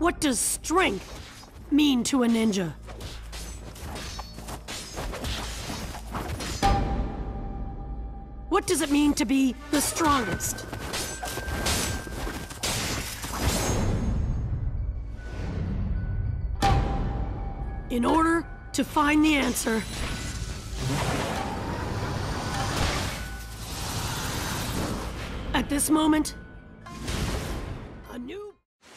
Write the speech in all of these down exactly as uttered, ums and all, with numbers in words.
What does strength mean to a ninja? What does it mean to be the strongest? In order to find the answer, at this moment, a new...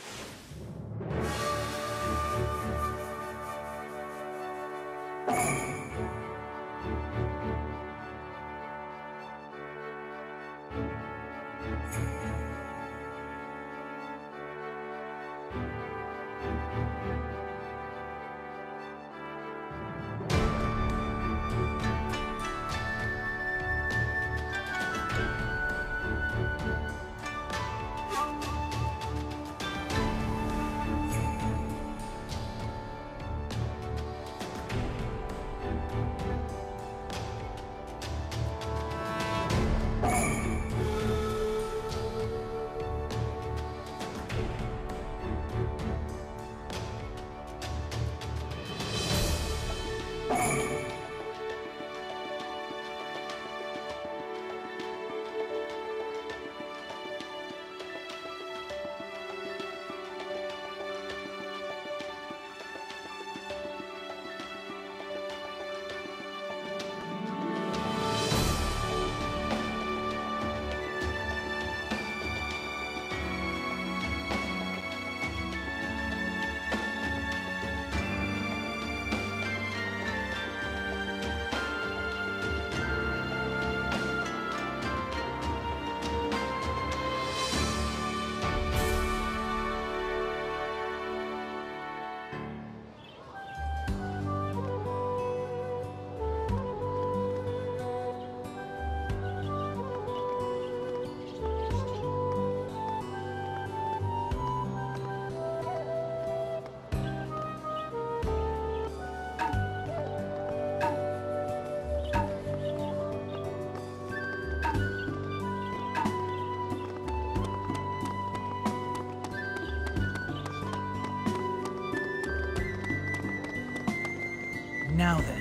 Now then.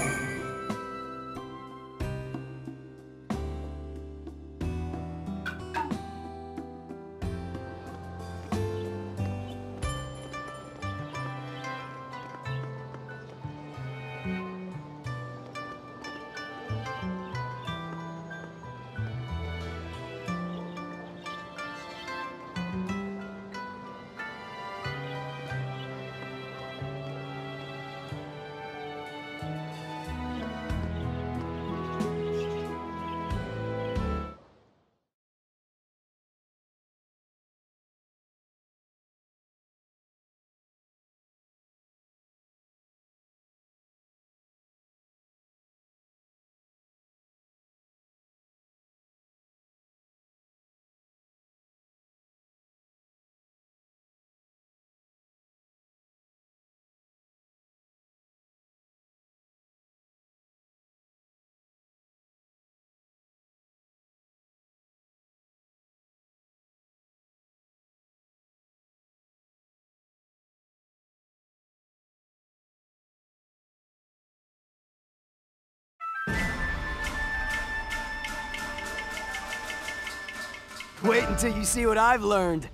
Wait until you see what I've learned.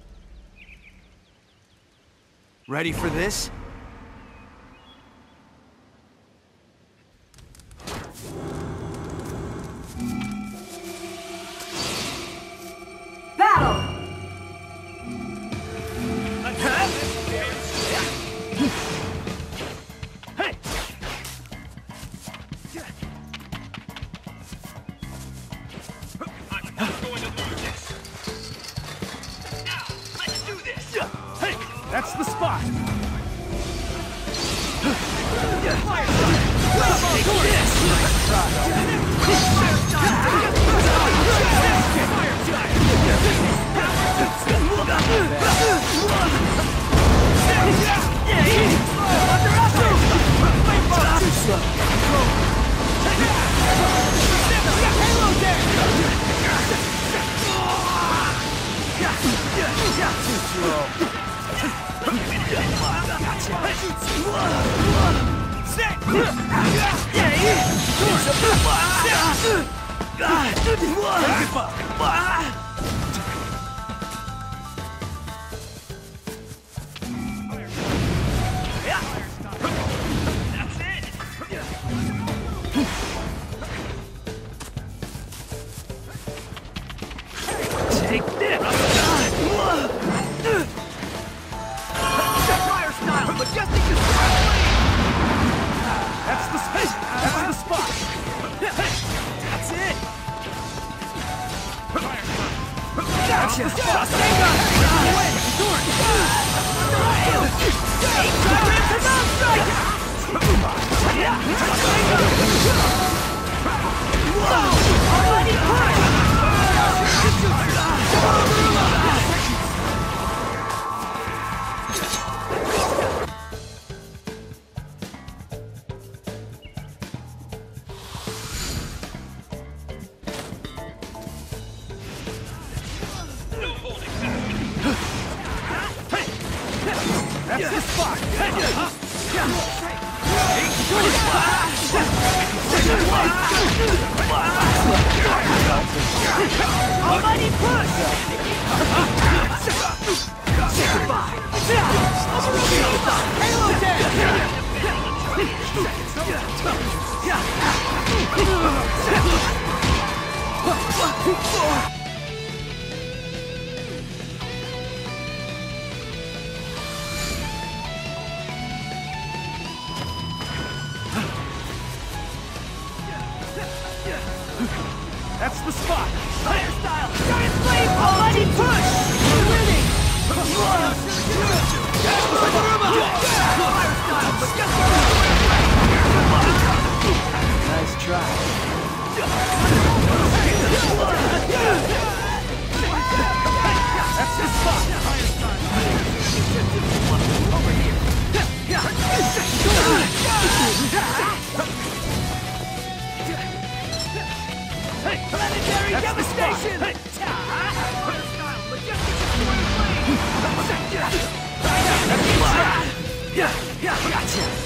Ready for this? Battle! Hey! That's the spot! Fire! Take this! Nice try. Too slow. Take this! Fire style, majestic destroy! That's the space! That's the spot! That's it! That's the spot! That's the spot! Almighty push! Say goodbye! Halo ten! That's the spot! Fire style! Giant flame! Almighty push! We're winning! Fire style! Nice try. That's the spot! Over here! Hey! Planetary That's devastation! the spot. Hey. Fire style! Majestic destroy flame! That's the spot! Yeah, yeah, gotcha!